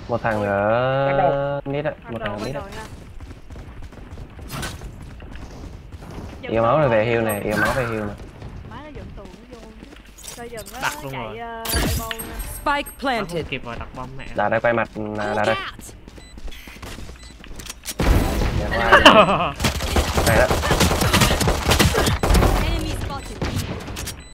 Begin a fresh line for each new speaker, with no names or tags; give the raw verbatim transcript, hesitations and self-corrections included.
Một thằng ở mid á, một thằng ở mid á. Yêu máu này về heal này, yêu máu về heal này.
Má nó dựng tường nó vô chứ. Sao dừng nó
Đặt luôn
chạy
rồi.
uh,
Spike planted.
Kịp rồi đặt bom mẹ.
Đã đây quay mặt là đây. Đây đó.